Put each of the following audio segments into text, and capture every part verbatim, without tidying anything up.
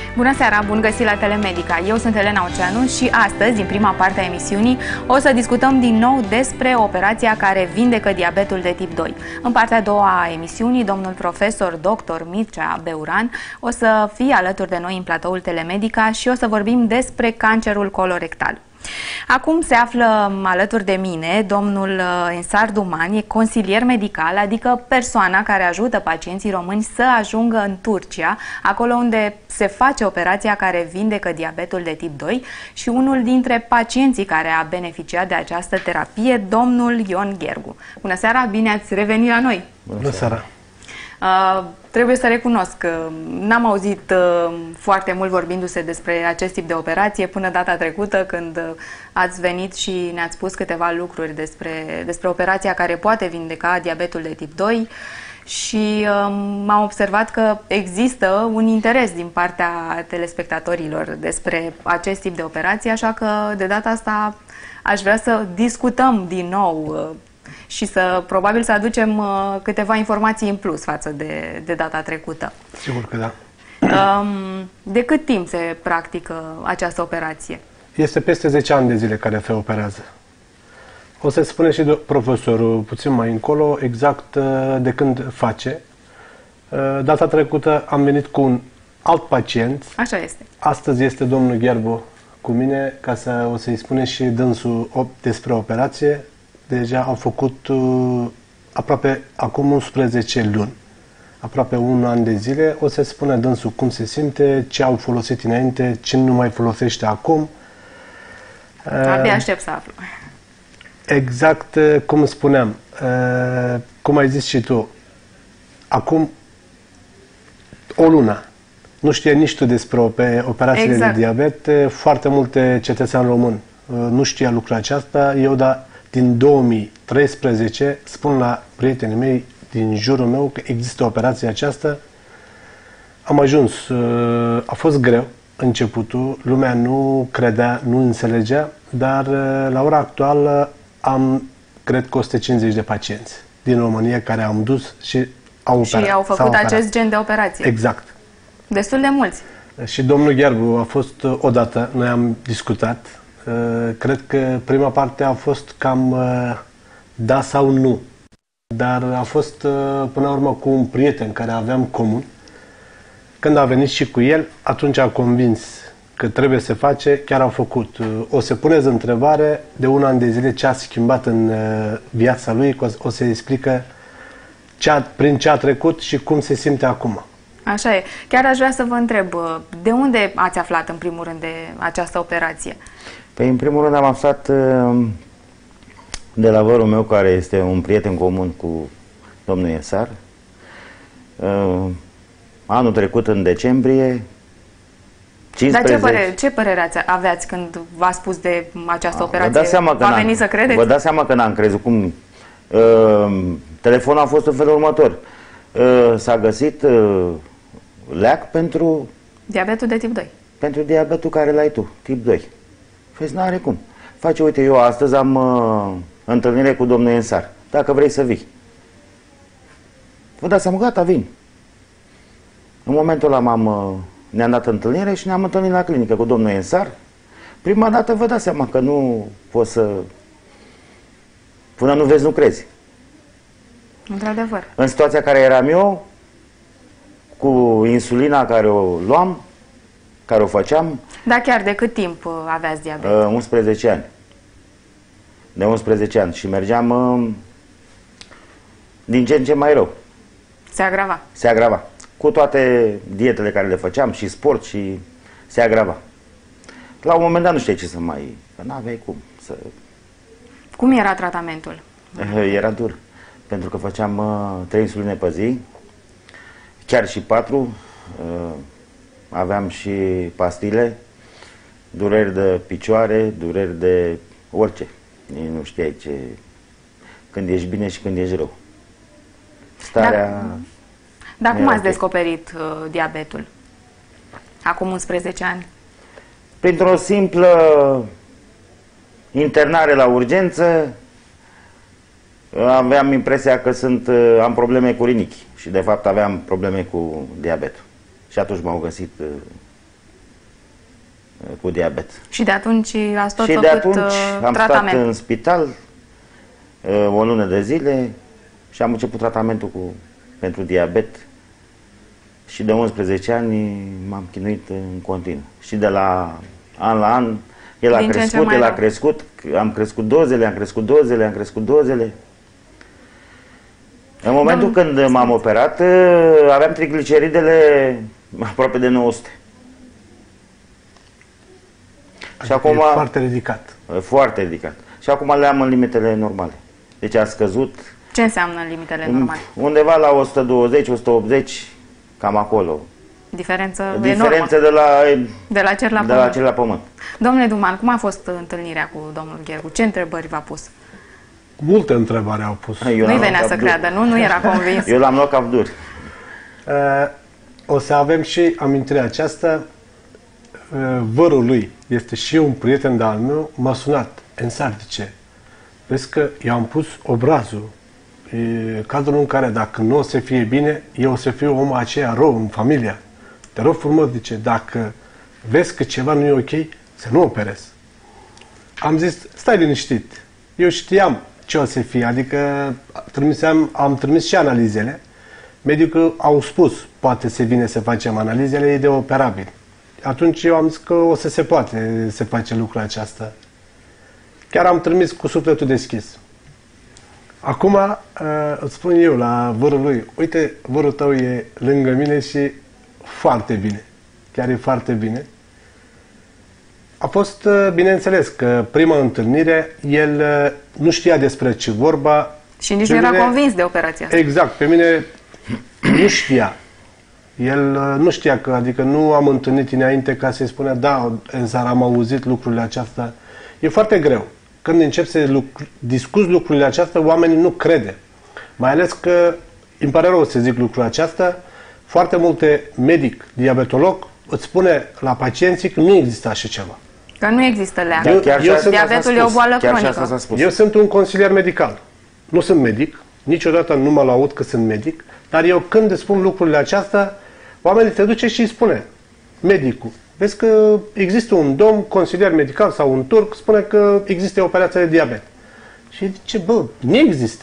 Bună seara, bun găsit la Telemedica. Eu sunt Elena Oceanu și astăzi, în prima parte a emisiunii, o să discutăm din nou despre operația care vindecă diabetul de tip doi. În partea a doua a emisiunii, domnul profesor doctor Mircea Beuran o să fie alături de noi în platoul Telemedica și o să vorbim despre cancerul colorectal. Acum se află alături de mine domnul Ensar Duman, e consilier medical, adică persoana care ajută pacienții români să ajungă în Turcia, acolo unde se face operația care vindecă diabetul de tip doi, și unul dintre pacienții care a beneficiat de această terapie, domnul Ion Ghergu. Bună seara, bine ați revenit la noi! Bună seara! Uh, trebuie să recunosc că n-am auzit uh, foarte mult vorbindu-se despre acest tip de operație până data trecută, când uh, ați venit și ne-ați spus câteva lucruri despre, despre operația care poate vindeca diabetul de tip doi și uh, m-am observat că există un interes din partea telespectatorilor despre acest tip de operație, așa că de data asta aș vrea să discutăm din nou uh, și să probabil să aducem uh, câteva informații în plus față de, de data trecută. Sigur că da. Um, de cât timp se practică această operație? Este peste zece ani de zile care se operează. O să spune și profesorul puțin mai încolo exact uh, de când face. Uh, data trecută am venit cu un alt pacient. Așa este. Astăzi este domnul Gherbu cu mine, ca să o să-i spune și dânsul despre operație. Deja am făcut uh, aproape acum unsprezece luni, aproape un an de zile. O să spune dânsul cum se simte, ce au folosit înainte, ce nu mai folosește acum. Abia aștept să aflu. Exact cum spuneam, uh, cum ai zis și tu, acum o lună nu știe nici tu despre operațiile exact. de diabet. Foarte multe cetățeni români uh, nu știa lucrul acesta. Eu, da, din două mii treisprezece spun la prietenii mei din jurul meu că există operația aceasta. Am ajuns, a fost greu începutul, lumea nu credea, nu înțelegea, dar la ora actuală am, cred că o sută cincizeci de pacienți din România care am dus și au operat. Și au făcut acest gen de operație. Exact. Destul de mulți. Și domnul Gherbu a fost odată, noi am discutat. Cred că prima parte a fost cam da sau nu, dar a fost până la urmă cu un prieten care aveam comun. Când a venit și cu el, atunci a convins că trebuie să face, chiar a făcut. O să puneți întrebare de un an de zile ce a schimbat în viața lui, o să explică ce a, prin ce a trecut și cum se simte acum. Așa e. Chiar aș vrea să vă întreb, de unde ați aflat în primul rând de această operație? Păi, în primul rând am aflat de la vărul meu, care este un prieten comun cu domnul Ensar. Anul trecut, în decembrie, cincisprezece... Dar ce părere, ce părere aveați când v-a spus de această operație? Vă dați seama că v-a venit să credeți? Vă dați seama că n-am crezut. Cum, uh, telefonul a fost în felul următor. Uh, S-a găsit uh, leac pentru... diabetul de tip doi. Pentru diabetul care l-ai tu, tip doi. Păi n-are cum. Face, uite, eu astăzi am uh, întâlnire cu domnul Ensar. Dacă vrei să vii. Vă dați seama, gata, vin. În momentul ăla m-am, uh, ne-am dat întâlnire și ne-am întâlnit la clinică cu domnul Ensar. Prima dată vă dați seama că nu poți să... Până nu vezi, nu crezi. Într-adevăr. În situația care eram eu, cu insulina care o luam, care o făceam... Da, chiar de cât timp aveați diabet? Uh, unsprezece ani. De unsprezece ani. Și mergeam uh, din ce în ce mai rău. Se agrava? Se agrava. Cu toate dietele care le făceam și sport, și se agrava. La un moment dat nu știai ce să mai... Că n-aveai cum să... Cum era tratamentul? Uh, era dur. Pentru că făceam uh, trei insuline pe zi, chiar și patru. Uh, aveam și pastile, dureri de picioare, dureri de orice. Nu știai ce... Când ești bine și când ești rău. Starea... Dar, dar cum ați descoperit uh, diabetul? Acum unsprezece ani? Printr-o simplă internare la urgență. Aveam impresia că sunt, am probleme cu rinichi și de fapt aveam probleme cu diabetul. Și atunci m-au găsit cu diabet. Și de atunci ați tot și făcut de atunci am tratament. stat în spital o lună de zile și am început tratamentul cu, pentru diabet și de unsprezece ani m-am chinuit în continuu. Și de la an la an el a crescut, el a crescut, am crescut dozele, am crescut dozele, am crescut dozele. În momentul Domn... când m-am operat, aveam trigliceridele aproape de nouă sute. Adică și acum, e foarte ridicat. Foarte ridicat. Și acum le am în limitele normale. Deci a scăzut. Ce înseamnă limitele normale? Undeva la o sută douăzeci, o sută optzeci, cam acolo. Diferență, Diferență enormă. de la, de la cer la de pământ. La cer la pământ. Domnule Duman, cum a fost întâlnirea cu domnul Ghergu? Ce întrebări v-a pus? Multe întrebări au pus. Nu-i venea să creadă, nu? Nu era convins. Eu l-am luat cap dur. Uh, o să avem și amintirea aceasta. Uh, vărul lui este și un prieten de-al meu, m-a sunat. Ensar, de ce? Vezi că i-am pus obrazul. E cazul în care dacă nu o să fie bine, eu o să fiu omul aceea rău în familia. Te rog frumos, zice, dacă vezi că ceva nu e ok, să nu operezi. Am zis, stai liniștit. Eu știam ce o să fie, adică trimiseam, am trimis și analizele. Medicul au spus, poate se vine să facem analizele, e de operabil. Atunci eu am zis că o să se poate să face lucrul acesta. Chiar am trimis cu sufletul deschis. Acum îți spun eu la vărul lui, uite, vărul tău e lângă mine și foarte bine. Chiar e foarte bine. A fost, bineînțeles, că prima întâlnire, el nu știa despre ce vorba. Și nici nu era convins de operația asta. Exact, pe mine nu știa. El nu știa că, adică nu am întâlnit înainte ca să-i spună, da, Ensar, am auzit lucrurile acestea. E foarte greu. Când încep să lucru, discuți lucrurile acestea, oamenii nu crede. Mai ales că, îmi pare rău să zic lucrul acesta, foarte multe medic, diabetolog, îți spune la pacienții că nu există așa ceva. Că nu există leac. Eu, chiar eu sunt, diabetul e o boală cronică. Eu sunt un consilier medical. Nu sunt medic. Niciodată nu mă laud că sunt medic. Dar eu când îți spun lucrurile acestea, oamenii te duce și îi spune medicul. Vezi că există un domn, consilier medical sau un turc, spune că există operația de diabet. Și zice, bă, nu există.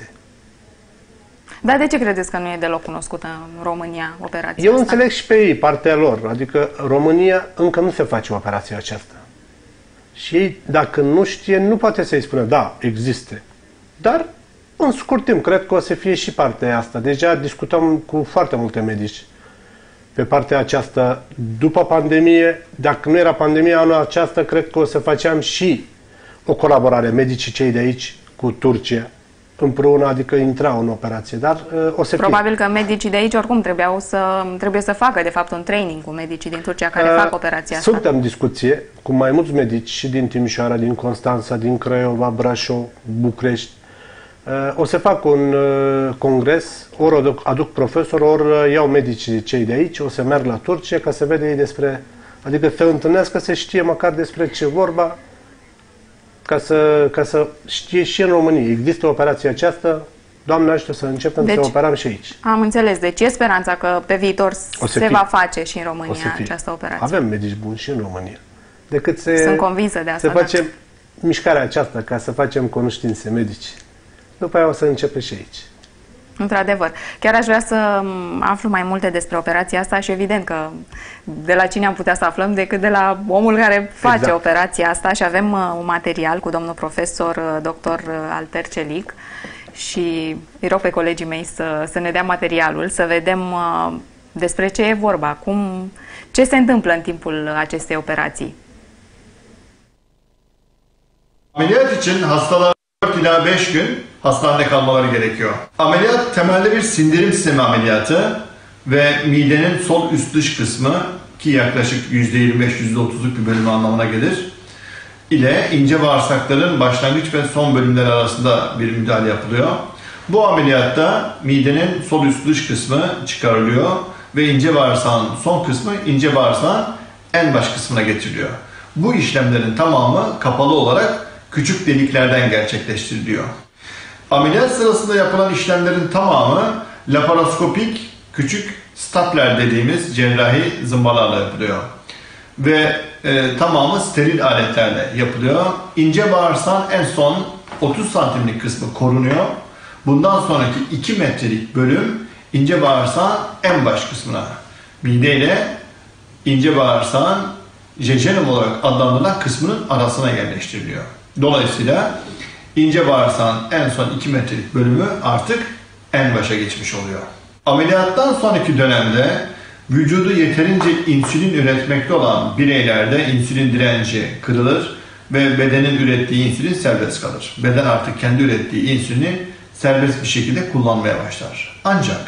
Dar de ce credeți că nu e deloc cunoscută în România operația Eu asta? înțeleg și pe ei, partea lor. Adică România încă nu se face operația aceasta. Și ei, dacă nu știe, nu poate să-i spună, da, există. Dar, în scurt timp, cred că o să fie și partea asta. Deja discutăm cu foarte multe medici pe partea aceasta. După pandemie, dacă nu era pandemie anul aceasta, cred că o să facem și o colaborare, medicii cei de aici cu Turcia, împreună, adică intrau în operație, dar uh, o să Probabil fie. că medicii de aici oricum trebuiau să, trebuie să facă, de fapt, un training cu medicii din Turcia care uh, fac operația asta. Suntem în discuție cu mai mulți medici și din Timișoara, din Constanța, din Craiova, Brașov, București. Uh, o să fac un uh, congres, ori aduc, aduc profesor, ori uh, iau medicii cei de aici, o să merg la Turcia ca să vede ei despre, adică să întâlnească, să știe măcar despre ce vorba, ca să, ca să știe și în România. Există operația aceasta, Doamne ajută să începem deci, să operăm și aici. Am înțeles. Deci e speranța că pe viitor se fie. va face și în România această operație. Avem medici buni și în România. Decât se, Sunt convinsă de asta. Să facem da. mișcarea aceasta, ca să facem cunoștințe medici. După aia o să începe și aici. Într-adevăr. Chiar aș vrea să aflu mai multe despre operația asta și evident că de la cine am putea să aflăm decât de la omul care face exact. operația asta și avem uh, un material cu domnul profesor uh, doctor Alter Celic și îi rog pe colegii mei să, să ne dea materialul, să vedem uh, despre ce e vorba, cum, ce se întâmplă în timpul acestei operații. Ameliyat için hastalar dört ila beş gün hastanede kalmaları gerekiyor. Ameliyat temelde bir sindirim sistemi ameliyatı ve midenin sol üst dış kısmı, ki yaklaşık yüzde yirmi beş yüzde otuzluk bir bölümü anlamına gelir, ile ince bağırsakların başlangıç ve son bölümleri arasında bir müdahale yapılıyor. Bu ameliyatta midenin sol üst dış kısmı çıkarılıyor ve ince bağırsağın son kısmı ince bağırsağın en baş kısmına getiriliyor. Bu işlemlerin tamamı kapalı olarak küçük deliklerden gerçekleştiriliyor. Ameliyat sırasında yapılan işlemlerin tamamı laparoskopik küçük stapler dediğimiz cerrahi zımbalarla yapılıyor. ve e, tamamı steril aletlerle yapılıyor. İnce bağırsağın en son otuz santimlik kısmı korunuyor. Bundan sonraki iki metrelik bölüm ince bağırsağın en baş kısmına, mide ile ince bağırsağın jejunum olarak adlandırılan kısmının arasına yerleştiriliyor. Dolayısıyla ince bağırsağın en son iki metrelik bölümü artık en başa geçmiş oluyor. Ameliyattan sonraki dönemde vücudu yeterince insülin üretmekte olan bireylerde insülin direnci kırılır ve bedenin ürettiği insülin serbest kalır. Beden artık kendi ürettiği insülini serbest bir şekilde kullanmaya başlar. Ancak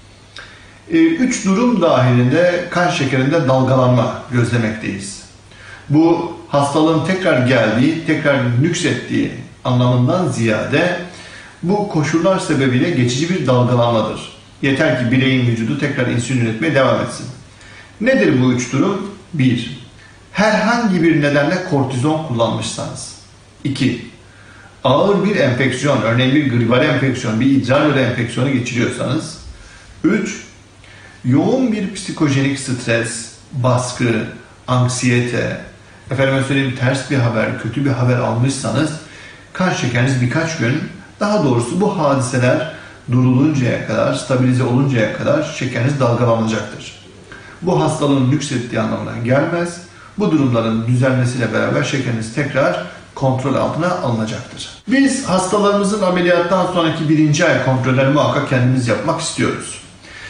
üç durum dahilinde kan şekerinde dalgalanma gözlemekteyiz. Bu hastalığın tekrar geldiği, tekrar nüksettiği anlamından ziyade bu koşullar sebebiyle geçici bir dalgalanmadır. Yeter ki bireyin vücudu tekrar insülin üretmeye devam etsin. Nedir bu üç durum? bir. Herhangi bir nedenle kortizon kullanmışsanız. iki. Ağır bir enfeksiyon, örneğin bir gribal enfeksiyon, bir idrar yolu enfeksiyonu geçiriyorsanız. üç. Yoğun bir psikojenik stres, baskı, anksiyete, efendime söyleyeyim ters bir haber, kötü bir haber almışsanız kan şekeriniz birkaç gün, daha doğrusu bu hadiseler duruluncaya kadar, stabilize oluncaya kadar şekeriniz dalgalanacaktır. Bu hastalığın nüksettiği anlamına gelmez. Bu durumların düzelmesiyle beraber şekeriniz tekrar kontrol altına alınacaktır. Biz hastalarımızın ameliyattan sonraki birinci ay kontrollerini muhakkak kendimiz yapmak istiyoruz.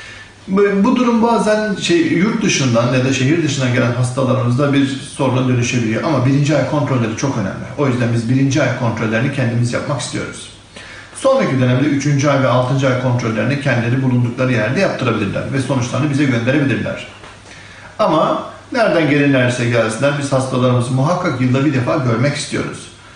Bu durum bazen şey, yurt dışından ya da şehir dışından gelen hastalarımızda bir soruna dönüşebiliyor. Ama birinci ay kontrolleri çok önemli. O yüzden biz birinci ay kontrollerini kendimiz yapmak istiyoruz. Sonraki dönemde üçüncü ay ve altıncı ay kontrollerini kendileri bulundukları yerde yaptırabilirler ve sonuçlarını bize gönderebilirler. Ama nereden gelirlerse gelsinler biz hastalarımızı muhakkak yılda bir defa görmek istiyoruz.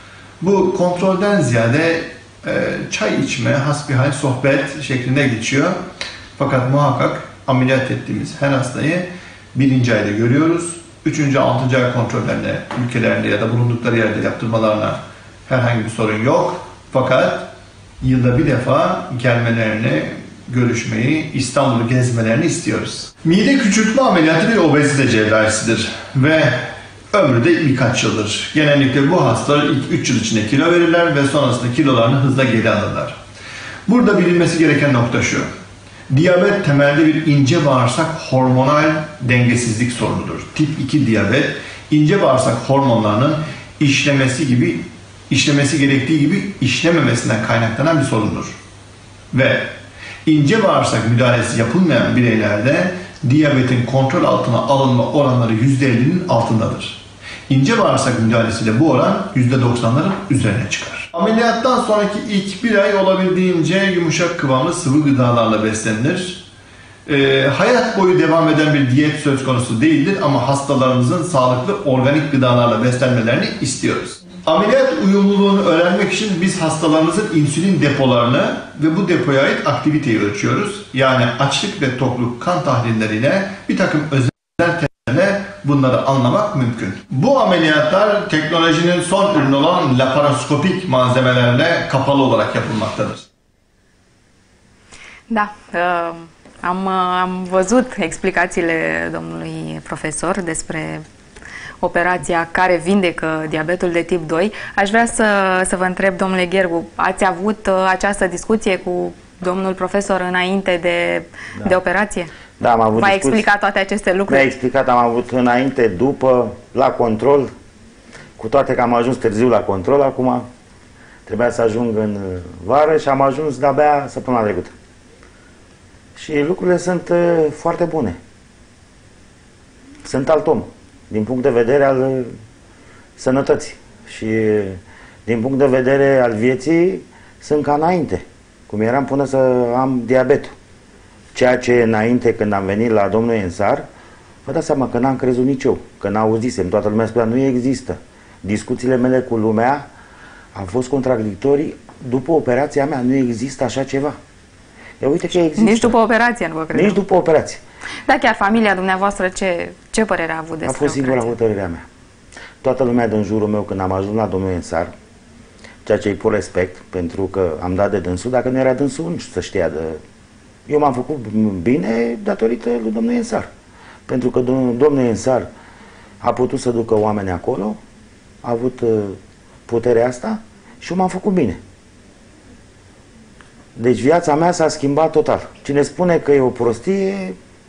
Bu kontrolden ziyade e, çay içme, hasbihal, sohbet şeklinde geçiyor. Fakat muhakkak ameliyat ettiğimiz her hastayı birinci ayda görüyoruz. Üçüncü, altıncı ay kontrollerine, ülkelerinde ya da bulundukları yerde yaptırmalarına herhangi bir sorun yok. Fakat yılda bir defa gelmelerini, görüşmeyi, İstanbul'u gezmelerini istiyoruz. Mide küçültme ameliyatı bir obezite cerrahisidir ve ömrü de birkaç yıldır. Genellikle bu hastalar ilk üç yıl içinde kilo verirler ve sonrasında kilolarını hızla geri alırlar. Burada bilinmesi gereken nokta şu. Diyabet temelde bir ince bağırsak hormonal dengesizlik sorunudur. Tip iki diyabet, ince bağırsak hormonlarının işlemesi gibi işlemesi gerektiği gibi işlememesinden kaynaklanan bir sorundur. Ve ince bağırsak müdahalesi yapılmayan bireylerde diyabetin kontrol altına alınma oranları yüzde ellinin altındadır. İnce bağırsak müdahalesiyle bu oran yüzde doksanların üzerine çıkar. Ameliyattan sonraki ilk bir ay olabildiğince yumuşak kıvamlı sıvı gıdalarla beslenilir. Ee, hayat boyu devam eden bir diyet söz konusu değildir ama hastalarımızın sağlıklı organik gıdalarla beslenmelerini istiyoruz. Ameliyat uyumluluğunu öğrenmek için biz hastalarımızın insülin depolarını ve bu depoya ait aktiviteyi ölçüyoruz. Yani açlık ve tokluk kan tahlilleriyle bir takım özel terimlerle bunları anlamak mümkün. Bu ameliyatlar teknolojinin son ürünü olan laparoskopik malzemelerle kapalı olarak yapılmaktadır. Da, uh, am, am văzut explicațiile domnului profesor despre operația care vindecă diabetul de tip doi. Aș vrea să, să vă întreb, domnule Ghergu, ați avut această discuție cu domnul profesor înainte de, da. de operație? Da, am avut V-a discuții. explicat toate aceste lucruri? Mi-a explicat, am avut înainte, după, la control, cu toate că am ajuns târziu la control acum, trebuia să ajung în vară și am ajuns de-abia săptămâna trecută. Și lucrurile sunt uh, foarte bune. Sunt alt om, din punct de vedere al uh, sănătății și uh, din punct de vedere al vieții sunt ca înainte, cum eram până să am diabetul. Ceea ce înainte, când am venit la domnul Ensar, vă dați seama că n-am crezut nici eu, că n-auzisem, toată lumea spunea, nu există. Discuțiile mele cu lumea au fost contradictorii. După operația mea nu există așa ceva. E, uite că există. Nici după operație, nu vă cred. Nici după operație. Da, chiar familia dumneavoastră, ce, ce părere a avut despre A fost singura hotărârea mea. Toată lumea din jurul meu, când am ajuns la domnul Ensar, ceea ce îi pot respect, pentru că am dat de dânsul, dacă nu era dânsul, nu știu să știa de... Eu m-am făcut bine datorită lui domnul Ensar. Pentru că domnul Ensar a putut să ducă oameni acolo, a avut uh, puterea asta și eu m-am făcut bine. Deci viața mea s-a schimbat total. Cine spune că e o prostie,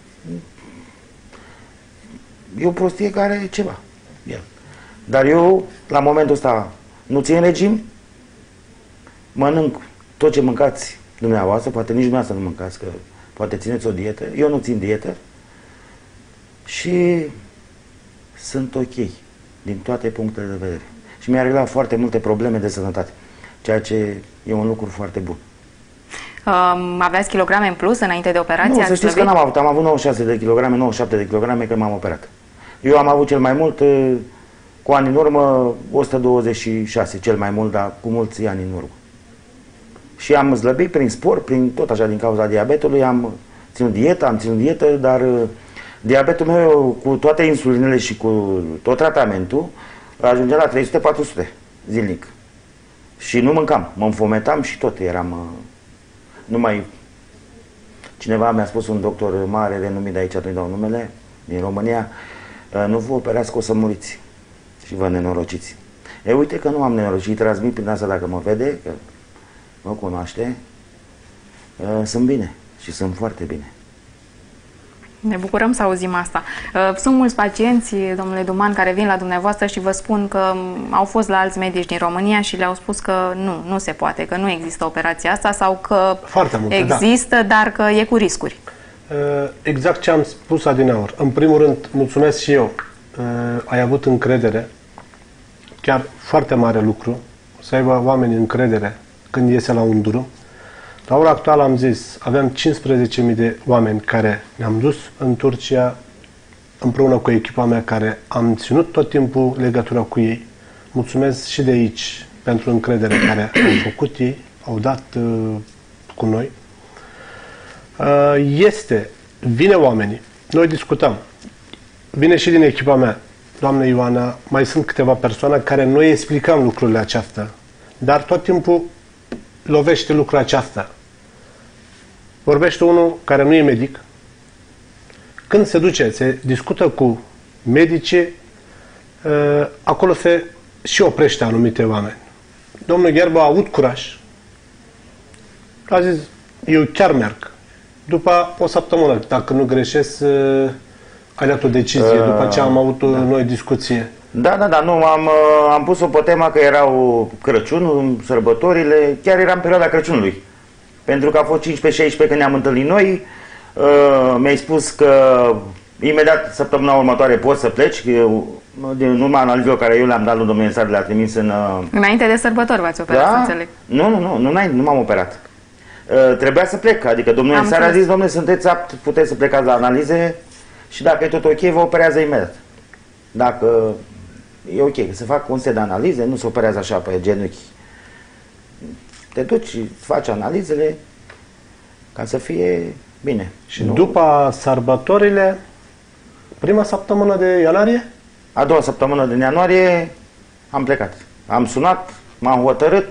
e o prostie care e ceva. Dar eu, la momentul ăsta, nu țin regim, mănânc tot ce mâncați dumneavoastră, poate nici dumneavoastră nu mâncați, că poate țineți o dietă, eu nu țin dietă și sunt ok din toate punctele de vedere. Și mi-a reglat foarte multe probleme de sănătate, ceea ce e un lucru foarte bun. Um, aveați kilograme în plus înainte de operație? Nu, să știți că n-am avut, am avut nouăzeci și șase de kilograme, nouăzeci și șapte de kilograme că m-am operat. Eu am avut cel mai mult, cu ani în urmă, o sută douăzeci și șase, cel mai mult, dar cu mulți ani în urmă. Și am slăbit prin sport, prin tot așa, din cauza diabetului, am ținut dietă, am ținut dietă, dar diabetul meu, cu toate insulinele și cu tot tratamentul, ajungea la trei sute patru sute zilnic. Și nu mâncam, mă înfometam și tot eram... Nu mai... Cineva mi-a spus, un doctor mare, renumit de aici, nu-i dau numele, din România, nu vă operați că o să muriți și vă nenorociți. E, uite că nu am nenorocit, îi transmit prin asta dacă mă vede, că mă cunoaște, sunt bine și sunt foarte bine. Ne bucurăm să auzim asta. Sunt mulți pacienți, domnule Duman, care vin la dumneavoastră și vă spun că au fost la alți medici din România și le-au spus că nu, nu se poate, că nu există operația asta sau că multe, există, da. Dar că e cu riscuri. Exact ce am spus adineauri. În primul rând, mulțumesc și eu. Ai avut încredere, chiar foarte mare lucru, să aibă oamenii încredere când iese la un drum. La ora actuală am zis, aveam cincisprezece mii de oameni care ne-am dus în Turcia împreună cu echipa mea care am ținut tot timpul legătura cu ei. Mulțumesc și de aici pentru încredere care au făcut ei, au dat uh, cu noi. Uh, este, vine oamenii, noi discutăm, vine și din echipa mea, doamna Ioana, mai sunt câteva persoane care noi explicăm lucrurile acestea, dar tot timpul lovește lucrul aceasta. Vorbește unul care nu e medic. Când se duce, se discută cu medicii, acolo se și oprește anumite oameni. Domnul Gherba a avut curaj. A zis, eu chiar merg. După o săptămână, dacă nu greșesc, ai dat o decizie, uh, după ce am avut da. noi discuție. Da, da, da, nu, am, am pus-o pe tema că erau Crăciunul, sărbătorile, chiar era în perioada Crăciunului. Pentru că a fost cincisprezece șaisprezece când ne-am întâlnit noi, uh, mi-ai spus că imediat săptămâna următoare poți să pleci, din urma analizelor care eu le-am dat lui domnul Ensar, le-a trimis în... Uh... Înainte de sărbători v-ați operat, da? Să înțeleg. Nu, nu, nu, nu, nu m-am operat. Uh, trebuia să plec, adică domnul Ensar a zis, domnule, sunteți apt, puteți să plecați la analize și dacă e tot ok, vă operează imediat. Dacă e ok, să fac un set de analize, nu se operează așa pe genunchi. Te duci și faci analizele ca să fie bine. Și nu... după sărbătorile, prima săptămână de ianuarie? A doua săptămână din ianuarie am plecat. Am sunat, m-am hotărât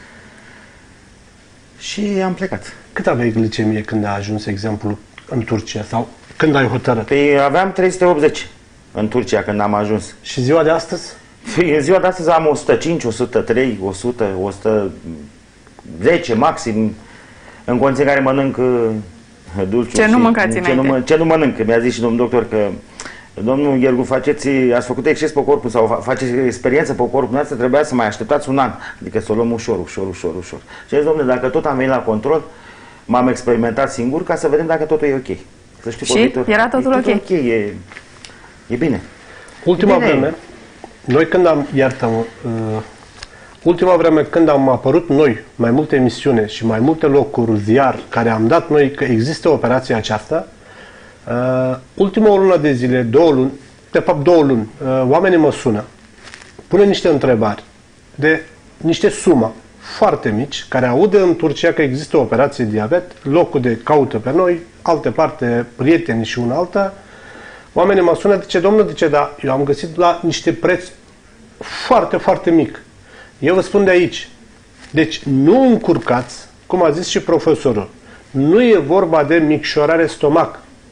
și am plecat. Cât aveai glicemie când ai ajuns, exemplu, în Turcia? Sau când ai hotărât? Păi aveam trei sute optzeci în Turcia când am ajuns. Și ziua de astăzi? Păi în ziua de astăzi am o sută cinci, o sută trei, o sută, o sută zece maxim, în condiții în care mănânc dulciuri. Ce nu mâncați ce nu, ce nu mănânc? Mi-a zis și domnul doctor că domnul Ghergu, faceți, ați făcut exces pe corpul sau faceți experiență pe corpul noastră, trebuia să mai așteptați un an. Adică să o luăm ușor, ușor, ușor, ușor. Și a zis, domnule, dacă tot am venit la control, m-am experimentat singur ca să vedem dacă totul e ok. Să știu, și viitor, era totul e ok? ok, e, e bine. Ultima bine. vreme, noi când am, iartă uh, ultima vreme când am apărut noi mai multe emisiune și mai multe locuri ziar care am dat noi că există operația aceasta, uh, ultima o lună de zile, două luni, de fapt două luni, uh, oamenii mă sună, pune niște întrebări de niște sumă foarte mici, care audă în Turcia că există o operație diabet, locul de caută pe noi, alte parte, prieteni și una alta, oamenii mă sună, zice, domnul, zice, da, eu am găsit la niște preț foarte, foarte mic. Eu vă spun de aici, deci nu încurcați, cum a zis și profesorul, nu e vorba de micșorare stomac,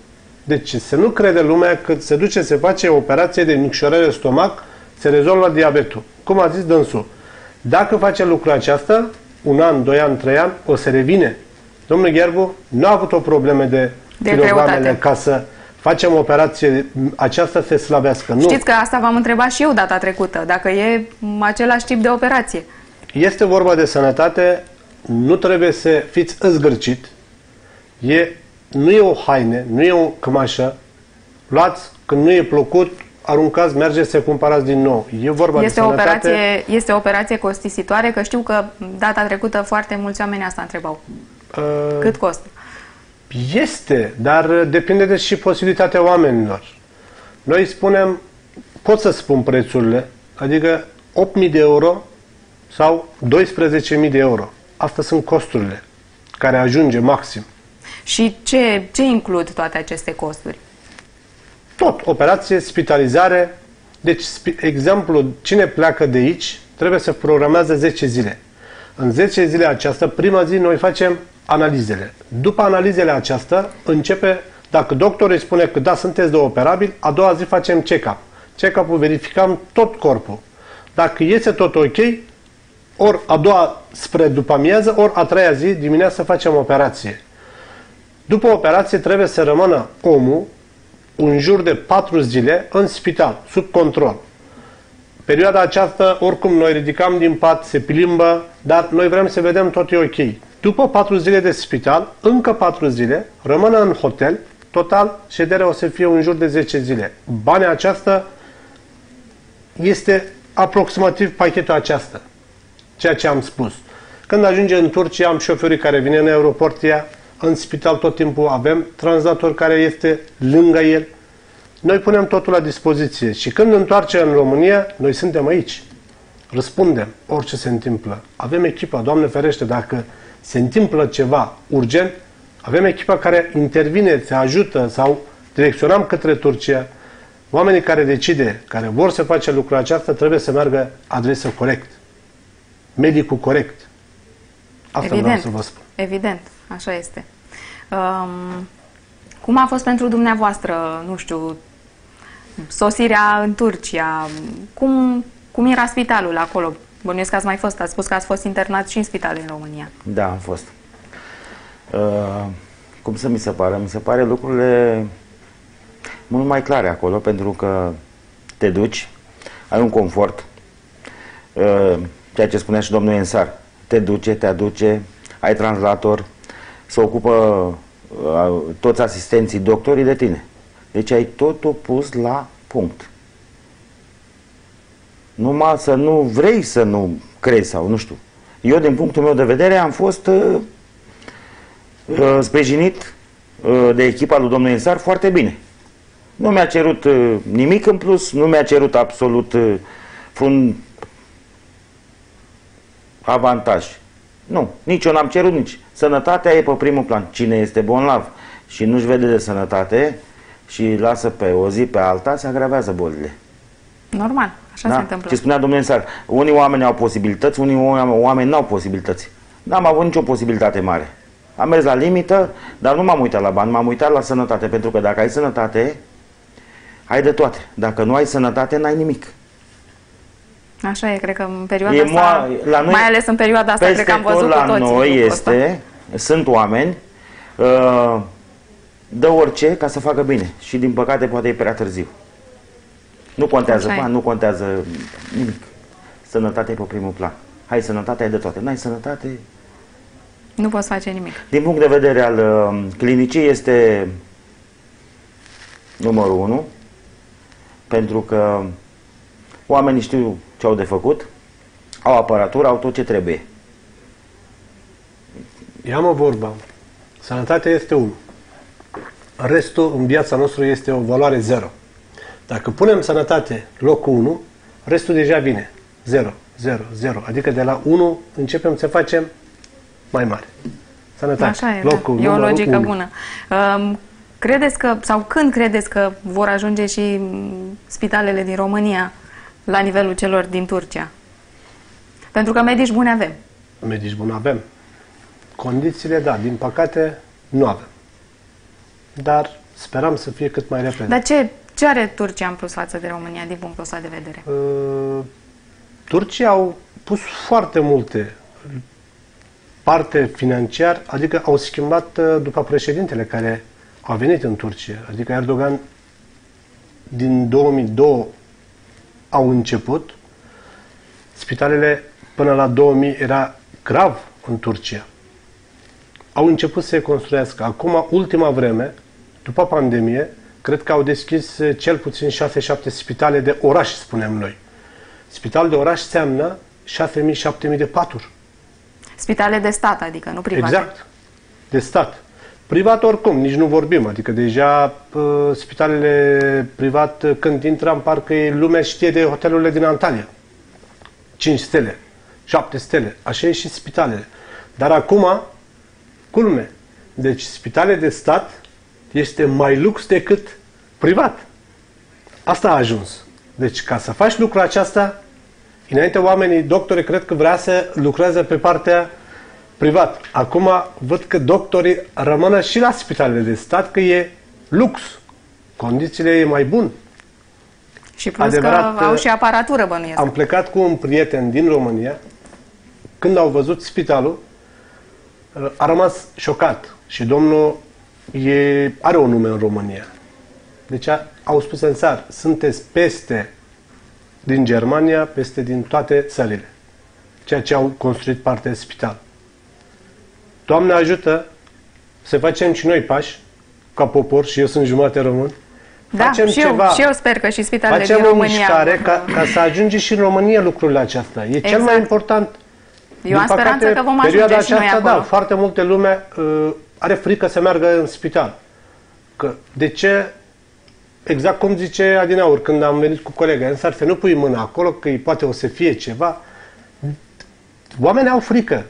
Deci să nu crede lumea că se duce, se face operație de micșorare de stomac, se rezolvă diabetul. Cum a zis dânsul, dacă face lucrul aceasta, un an, doi ani, trei ani, o să revine. Domnul Gherbu nu a avut o problemă de, de kilogramele ca să facem operație aceasta să se slăbească. Știți nu. că asta v-am întrebat și eu data trecută, dacă e același tip de operație. Este vorba de sănătate, nu trebuie să fiți îzgârcit, e, nu e o haine, nu e o cămașă, luați, când nu e plăcut, aruncați, mergeți să cumpărați din nou. E vorba este de o sănătate. operație, este o operație costisitoare, că știu că data trecută foarte mulți oameni asta întrebau. Uh, Cât costă? Este, dar depinde de și posibilitatea oamenilor. Noi spunem, pot să spun prețurile, adică opt mii de euro sau doisprezece mii de euro. Astea sunt costurile care ajunge maxim. Și ce, ce includ toate aceste costuri? Tot, operație, spitalizare. Deci, exemplu, cine pleacă de aici trebuie să programează zece zile. În zece zile aceasta, prima zi, noi facem analizele. După analizele aceasta, începe, dacă doctorul îi spune că da, sunteți de operabil, a doua zi facem check-up. Check-up-ul verificăm tot corpul. Dacă iese tot ok, ori a doua spre după amiază, ori a treia zi, dimineața, facem operație. După operație trebuie să rămână omul în jur de patru zile în spital, sub control. Perioada aceasta, oricum, noi ridicăm din pat, se plimbă, dar noi vrem să vedem tot e ok. După patru zile de spital, încă patru zile, rămână în hotel, total, șederea o să fie în jur de zece zile. Banii aceasta este aproximativ pachetul aceasta, ceea ce am spus. Când ajunge în Turcia, am șoferii care vine în aeroport, ea, în spital tot timpul avem translator care este lângă el. Noi punem totul la dispoziție și când întoarce în România, noi suntem aici. Răspundem orice se întâmplă. Avem echipa, Doamne ferește, dacă se întâmplă ceva urgent, avem echipa care intervine, se ajută sau direcționăm către Turcia. Oamenii care decide, care vor să face lucrul acesta, trebuie să meargă adresă corect. Medicul corect. Asta Evident. vreau să vă spun. Evident, așa este. Um, cum a fost pentru dumneavoastră, nu știu, sosirea în Turcia? Cum, cum era spitalul acolo? Bănuiesc că ați mai fost, ați spus că ați fost internat și în spital în România. Da, am fost. Uh, cum să mi se pare? Mi se pare lucrurile mult mai clare acolo, pentru că te duci, ai un confort, uh, ceea ce spunea și domnul Ensar, te duce, te aduce, ai translator, se ocupă uh, toți asistenții, doctorii de tine. Deci ai totul pus la punct. Numai să nu vrei să nu crezi sau nu știu. Eu, din punctul meu de vedere, am fost uh, uh, sprijinit uh, de echipa lui domnul Ensar foarte bine. Nu mi-a cerut uh, nimic în plus, nu mi-a cerut absolut uh, un avantaj. Nu, nici eu n-am cerut, nici. Sănătatea e pe primul plan. Cine este bolnav și nu-și vede de sănătate și lasă pe o zi pe alta, se agravează bolile. Normal, așa da? se întâmplă. Ce spunea domnul Ensar, unii oameni au posibilități, unii oameni n-au posibilități. N-am avut nicio posibilitate mare. Am mers la limită, dar nu m-am uitat la bani, m-am uitat la sănătate, pentru că dacă ai sănătate, ai de toate. Dacă nu ai sănătate, n-ai nimic. Așa e, cred că în perioada E asta, la noi, mai ales în perioada asta, cred că am văzut la cu toții noi este, sunt oameni, uh, dă orice ca să facă bine și din păcate poate e prea târziu. Nu contează bani, nu contează nimic. Sănătatea e pe primul plan. Hai sănătate, ai de toate. N-ai sănătate, nu poți face nimic. Din punct de vedere al uh, clinicii este numărul unu, pentru că oamenii știu ce au de făcut, au aparatură, au tot ce trebuie. Ia-mă vorba. Sănătatea este unul. Restul în viața noastră este o valoare zero. Dacă punem sănătate locul unu, restul deja vine. zero, zero, zero. Adică de la unu începem să facem mai mare. Sănătate. Așa e, locul, da. E o logică unu. bună. Um, credeți că, sau când credeți că vor ajunge și spitalele din România la nivelul celor din Turcia? Pentru că medici buni avem. Medici buni avem. Condițiile, da, din păcate, nu avem. Dar Sperăm să fie cât mai repede. Dar ce, ce are Turcia în plus față de România, din punctul ăsta de vedere? Uh, Turcia au pus foarte multe parte financiar, adică au schimbat uh, după președintele care a venit în Turcia. Adică Erdogan din două mii doi au început. Spitalele până la două mii era grav în Turcia. Au început să se construiască. Acum, ultima vreme, după pandemie, cred că au deschis cel puțin șase șapte spitale de oraș, spunem noi. Spital de oraș înseamnă șase mii șapte mii de paturi. Spitale de stat, adică, nu private. Exact. De stat. Privat oricum, nici nu vorbim. Adică deja spitalele privat, când intram, parcă lumea știe de hotelurile din Antalya. cinci stele, șapte stele, așa e și spitalele. Dar acum, culme, deci spitalele de stat este mai lux decât privat. Asta a ajuns. Deci ca să faci lucrul aceasta, înainte oamenii, doctorii, cred că vrea să lucreze pe partea privat. Acum văd că doctorii rămână și la spitalele de stat, că e lux. Condițiile e mai bun. Și plus Adevărat, că au și aparatură, bănuiesc. Am plecat cu un prieten din România. Când au văzut spitalul, a rămas șocat. Și domnul e, are un nume în România. Deci a, au spus în țară, sunteți peste din Germania, peste din toate țările. Ceea ce au construit partea de spital. Doamne ajută să facem și noi pași, ca popor, și eu sunt jumate român. Da, facem și, ceva, eu, și eu sper că și spitalele facem din România... Facem o mișcare ca, ca să ajunge și în România lucrurile acestea. E exact. Cel mai important. Eu am speranță că vom ajunge și aceasta, noi acolo. Da, foarte multe lume uh, are frică să meargă în spital. Că, de ce? Exact cum zice Adinaur, când am venit cu colega, însă să nu pui mâna acolo, că îi poate o să fie ceva. Oamenii au frică.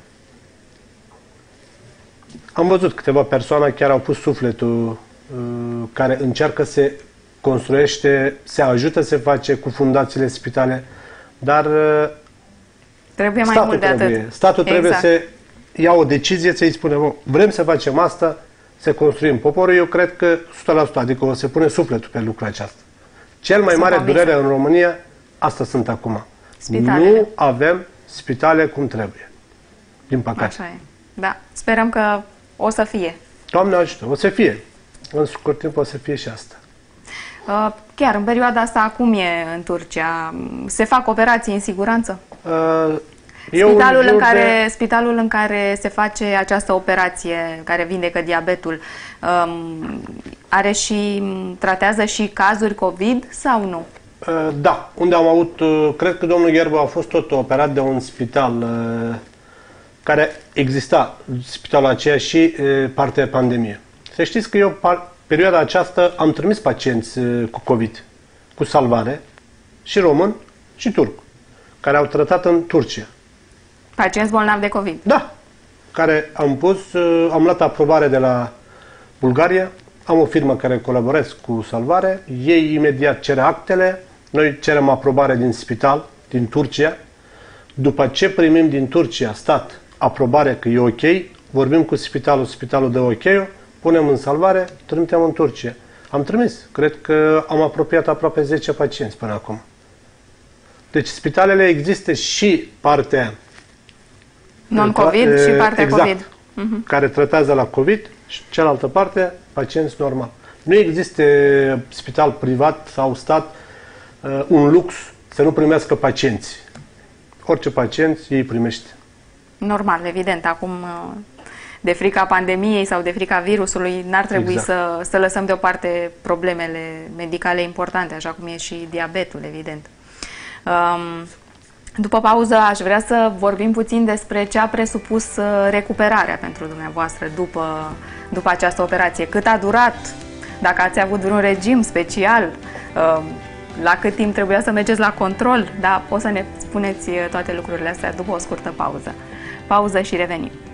Am văzut câteva persoane chiar au pus sufletul, uh, care încearcă să construiește, se ajută să face cu fundațiile spitale, dar uh, trebuie mai mult de trebuie. atât. Statul trebuie exact. să ia o decizie, să-i spunem, vrem să facem asta, să construim. Poporul, eu cred că o sută la sută, adică o să pune sufletul pe lucrul acesta. Cel mai sunt mare convinsă. Durere în România, asta sunt acum. Spitalele. Nu avem spitale cum trebuie. Din păcate. Așa e. Da. Sperăm că o să fie. Doamne ajută, o să fie. În scurt timp o să fie și asta. Chiar în perioada asta, cum e în Turcia? Se fac operații în siguranță? Uh, spitalul, în care, de... spitalul în care se face această operație, care vindecă diabetul, um, are și, tratează și cazuri COVID sau nu? Uh, da, unde am avut, uh, cred că domnul Gherbu a fost tot operat de un spital uh, care exista, spitalul aceea și uh, partea pandemie. Să știți că eu, perioada aceasta, am trimis pacienți uh, cu COVID, cu salvare, și român și turc, care au tratat în Turcia. Pacienți bolnavi de COVID? Da, care am pus, uh, am luat aprobare de la Bulgaria, am o firmă care colaborează cu salvare, ei imediat cer actele, noi cerem aprobare din spital, din Turcia. După ce primim din Turcia, stat, aprobare că e ok, vorbim cu spitalul, spitalul dă ok-ul, punem în salvare, trimitem în Turcia. Am trimis. Cred că am apropiat aproape zece pacienți până acum. Deci spitalele există și partea non-COVID și partea exact, COVID. Uh-huh. Care tratează la COVID și cealaltă parte pacienți normal. Nu există spital privat sau stat uh, un lux să nu primească pacienți. Orice pacient ei primește. Normal, evident. Acum, de frica pandemiei sau de frica virusului, n-ar trebui exact. să, să lăsăm deoparte problemele medicale importante, așa cum e și diabetul, evident. Um, După pauză aș vrea să vorbim puțin despre ce a presupus recuperarea pentru dumneavoastră după, după această operație. Cât a durat, dacă ați avut vreun regim special, la cât timp trebuia să mergeți la control, da? O să ne spuneți toate lucrurile astea după o scurtă pauză. Pauză și revenim.